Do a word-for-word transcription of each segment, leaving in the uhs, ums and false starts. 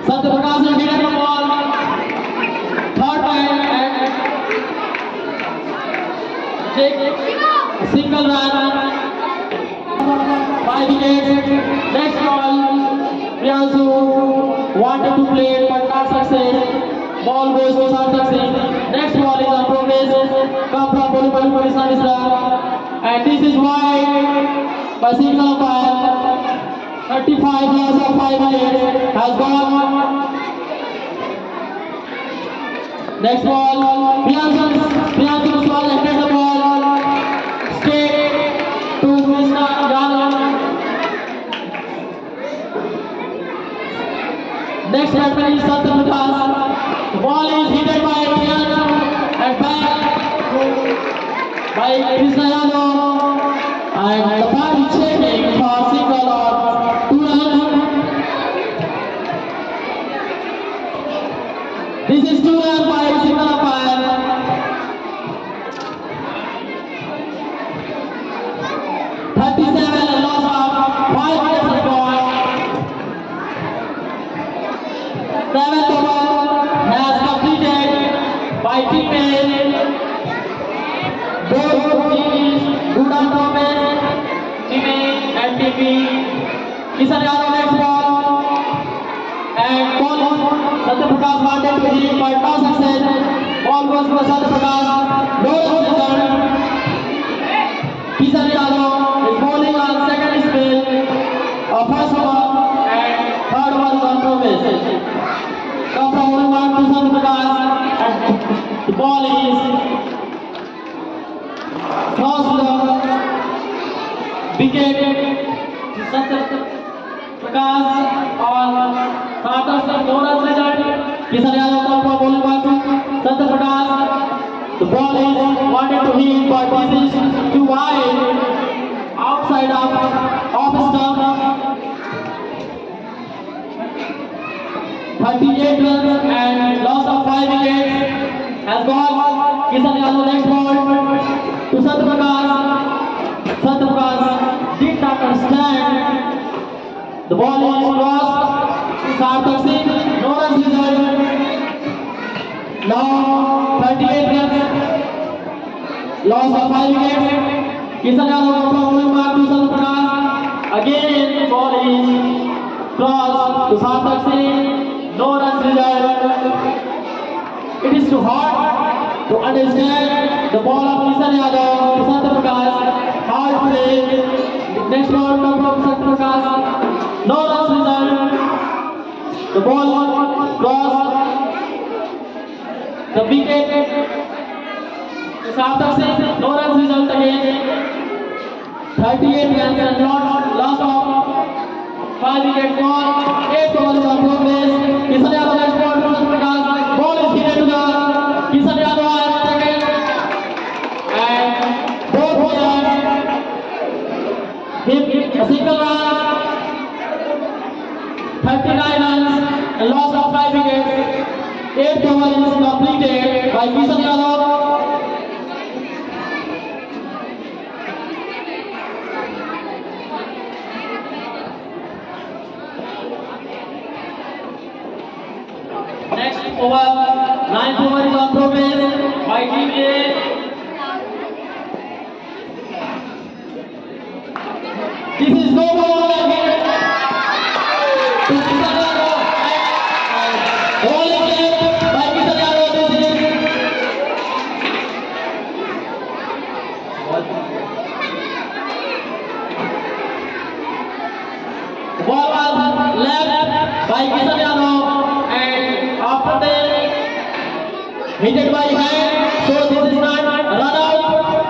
Satya Prakash will hit the ball. Third man and take a single run. Five wickets. Next ball. Priyanshu wanted to play but not succeed. Ball goes to Sarthak Singh. Next ball is on progress. Come from Bolipalli Krishna Misra. And this is why by signal umpire thirty-five loss of five wickets has gone. Next ball. Priyanshu Priyanshu Kuswal entered the ball. Straight to Krishna Yadav. Next batsman is Satya Prakash. The ball is hit by Priyanshu and back by Krishna Yadav. And the ball is chasing for single or two runs. This is two runs by signal umpire. thirty-seven and loss of five wickets has gone. Seventh over has completed by teammate both teams, Buda Thomas, teammate and T P. Kishan Yadav next ball and ball Satya Prakash wanted to hit but no success. Ball goes for Satya Prakash. No result. Kishan Yadav is bowling on second spin of first over and third over is on progress. Come from bowling one to Satya Prakash and the ball is crossed the wicket. Satya Prakash on Sarthak Singh, no runs result. Kishan Yadav come from bowling one to Satya Prakash. The ball is wanted to hit but this is too wide outside of off stump. thirty-eight runs and loss of five wickets has gone. Kishan Yadav next ball to Satya Prakash. Satya Prakash did not understand. The ball is crossed to Sarthak Singh. No runs result. Now thirty-eight runs. Loss of five wickets. Kishan Yadav from bowling mark to Satya Prakash. Again the ball is crossed to Sarthak Singh. No runs result. It is too hard to understand the ball of Kishan Yadav to Satya Prakash. Hard play. Next ball comes from Satya Prakash. No runs result. The ball crossed the wicket to Sarthak Singh. No runs result again. thirty-eight runs and not loss of five wickets gone. eight overs on progress. Kishan Yadav next ball to Satya Prakash. Ball is hit to the Kishan Yadav at second. And both players hit a single run. thirty-nine runs and loss of five wickets. eighth over is completed by Kishan Yadav. Next over, ninth over is on progress by Team A. This is no ball again to Kishan Yadav. Ball is left by Kishan Yadav. This is ball was left by Kishan Yadav and after that hit by hand, so this is not run out.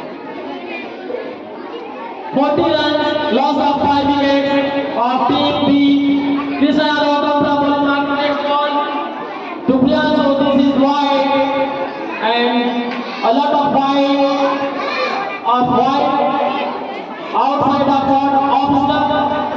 forty runs, loss of five wickets of Team B. Krishna Yadav comes from bowling mark. Next ball to Priyanshu. This is wide and a lot of wide of wide outside the court off stump.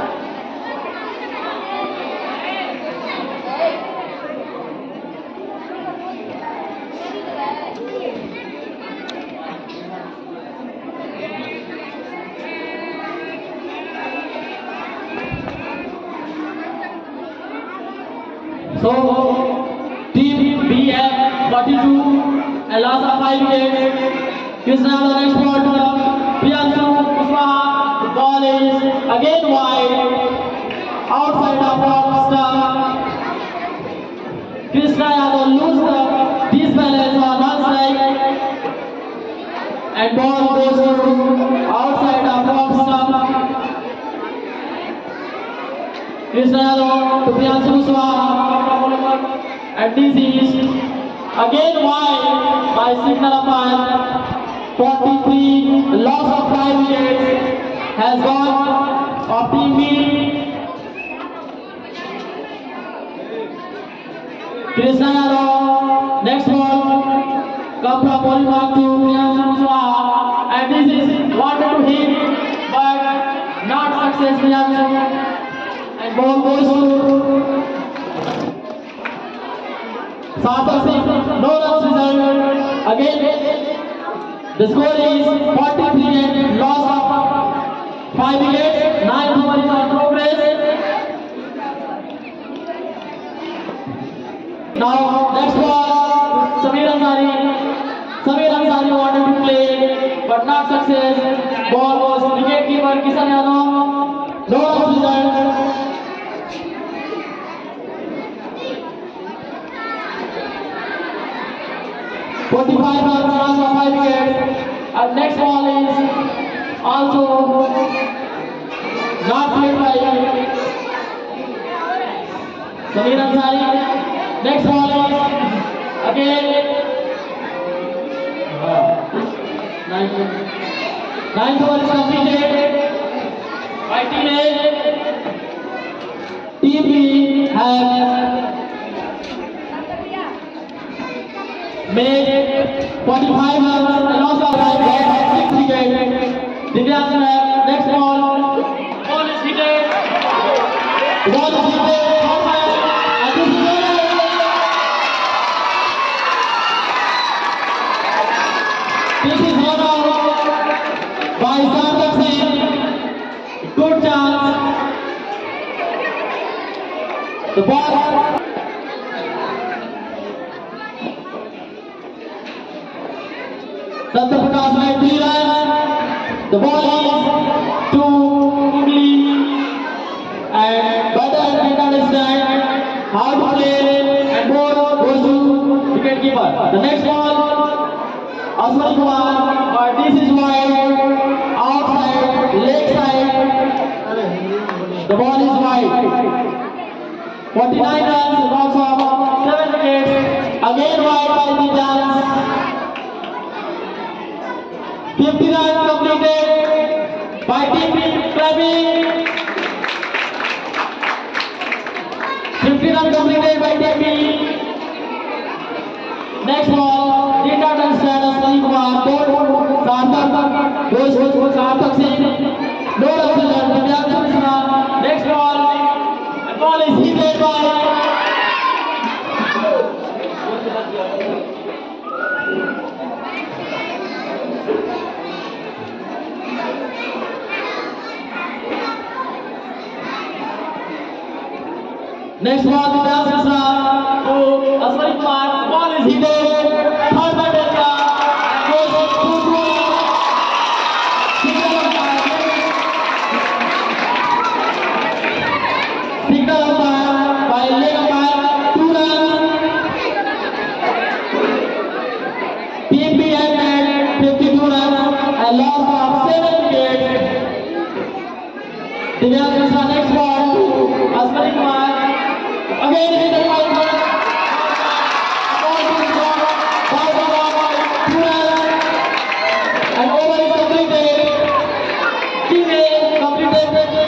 So, team B F forty-two and loss of five wickets. Krishna the next ball to Priyanshu Kushwaha. The ball is again wide. Outside of off stump. Krishna Yadav lose the disbalance on one side. And ball goes to outside of off stump. Krishna Yadav to Priyanshu Kushwaha. And this is again wide by signal umpire. forty-three, loss of five wickets has gone of team B. Krishna Yadav, next ball, come from bowling mark to Priyanshu Kushwaha, and this is wanted to hit, but not success Priyanshu, and ball goes to Sarthak Singh, no runs result. Again, the score is forty-three and loss of five wickets. Nine overs is on progress. Now next ball, Samir Ansari. Samir Ansari wanted to play, but not success. Ball was wicket keeper Kishan Yadav. No runs result. forty-five runs, loss of five wickets. And next ball is also not played by Samir Ansari. Next ball is again ninth ninth over is completed by team A. Team B has made forty-five runs and lost of five wickets, six wickets. Divyansh Nair, next ball, ball is hit. Ball is hit, and this is it. This is one out by Sarthak Singh. Good chance. The ball. Datta Prakash made three runs. The ball is to English, and batter did understand how to play, and ball goes to wicket keeper. The next ball, Ashwani Kumar, but this is wide, outside, leg side. The ball is wide. forty-nine runs, loss of seven wickets. Again wide by the chance. fifty runs completed by team B. Clapping. fifty runs completed by team B. Next ball, did not understand Ashwani Kumar. Ball, Sarthak, goes to Sarthak Singh. No runs result. Divyansh Krishna. Next ball, and ball is hit by next ball, Divyansh Krishna to Ashwani Kumar. Ball is hit. Third by Delta. Goes to two. Signal umpire. Signal umpire by leg umpire. Two runs. Team B has made fifty-two runs and loss of seven wickets. Divyansh Krishna, next ball to Ashwani Kumar. Again hit the ball. Ball is gone. Ball is gone. Two runs. And over is completed. Team A completed.